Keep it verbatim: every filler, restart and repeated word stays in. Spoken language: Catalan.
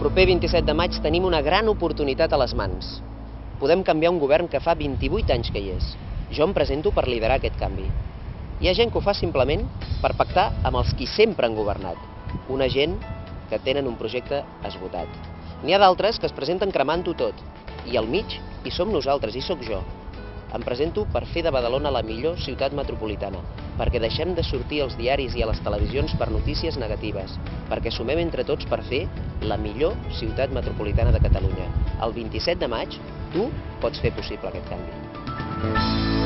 proper vint-i-set de maig tenim una gran oportunitat a les mans. Podem canviar un govern que fa vint-i-vuit anys que hi és. Jo em presento per liderar aquest canvi. Hi ha gent que ho fa simplement per pactar amb els qui sempre han governat. Una gent que tenen un projecte esgotat. N'hi ha d'altres que es presenten cremant-ho tot. I al mig hi som nosaltres, hi sóc jo. Em presento per fer de Badalona la millor ciutat metropolitana, perquè deixem de sortir als diaris i a les televisions per notícies negatives, perquè sumem entre tots per fer la millor ciutat metropolitana de Catalunya. El vint-i-set de maig, tu pots fer possible aquest canvi.